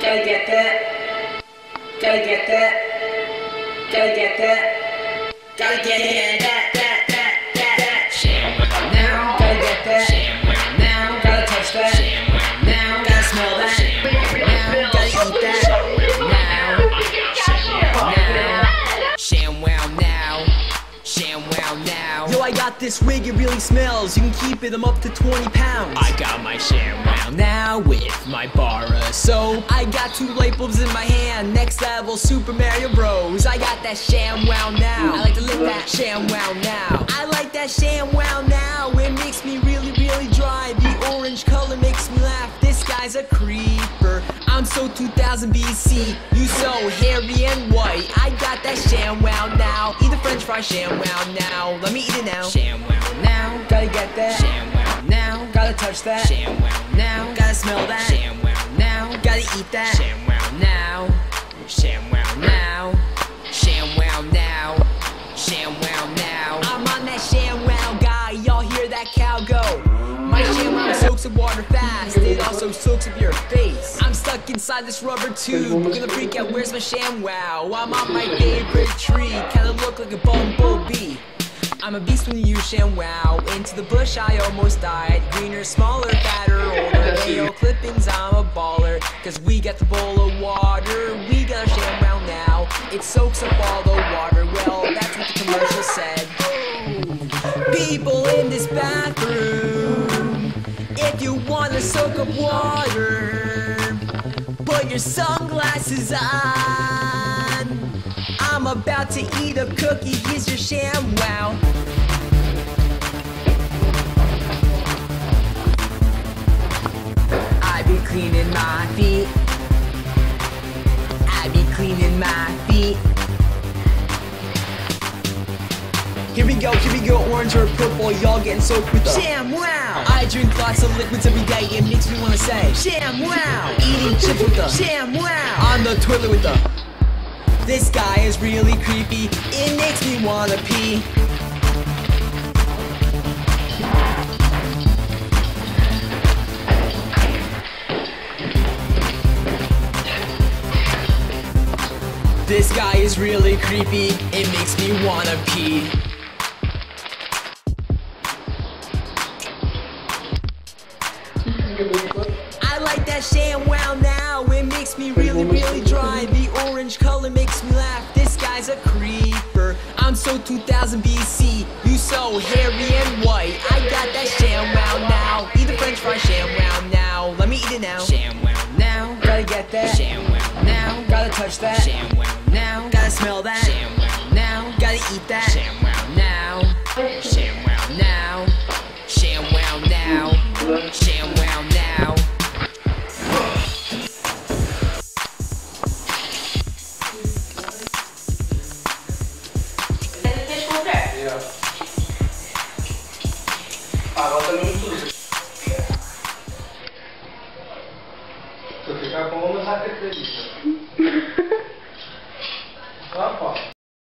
Gotta get that. Gotta get that. Gotta get that. Gotta get it. That. Sham well now. Gotta get that. Sham well now. Gotta touch that. Sham well now. Gotta smell that. Sham well now. Gotta eat that. Sham well now. Sham well now. Yo, I got this wig, it really smells. You can keep it, I'm up to 20 pounds. I got my sham well now with my bar of soap. I got 2 light bulbs in my hand, next level Super Mario Bros. I got that sham wow now. I like to lick that sham wow now. I like that sham wow now. It makes me really dry. The orange color makes me laugh. This guy's a creeper. I'm so 2000 BC. You so hairy and white. I got that sham wow now. Eat the French fry sham wow now. Let me eat it now. Sham well now. Gotta get that. Sham well now. Gotta touch that. Sham well now. Gotta smell that. Sham well now. Gotta eat that. Sham well now. Sham well now. Sham well now. Sham well now. I'm on that sham wow guy. Y'all hear that cow go? My sham wow soaks up water fast. It also soaks up your face. I'm stuck inside this rubber tube. I'm gonna freak out. Where's my sham wow? I'm on my favorite tree. Kinda look like a bumblebee. I'm a beast when you use sham wow. Into the bush I almost died. Greener, smaller, fatter, older. Nail clippings, I'm a baller. Cause we got the bowl of water. We got a sham wow now. It soaks up all the water. Well, that's what the commercial said. People in this bathroom, if you wanna soak up water, put your sunglasses on. I'm about to eat a cookie, here's your sham wow. I be cleaning my feet. I be cleaning my feet. Here we go, orange or purple, y'all getting soaked with the sham wow. I drink lots of liquids every day, it makes me wanna say sham wow. Eating chips with the sham wow. On the toilet with the. This guy is really creepy, it makes me wanna pee. This guy is really creepy, it makes me wanna pee. I like that sham wow now. It makes me really dry. The orange color makes me laugh. This guy's a creeper. I'm so 2000 BC. You so hairy and white. I got that sham wow now. Eat the French fry sham wow now. Let me eat it now. Sham well now. Gotta get that. Sham well now. Gotta touch that. Sham well now. Gotta smell that. Sham well now. Gotta eat that. Sham well now. Sham well now. Sham well now. Sham well now. Ja. Ah, wat dan doen we?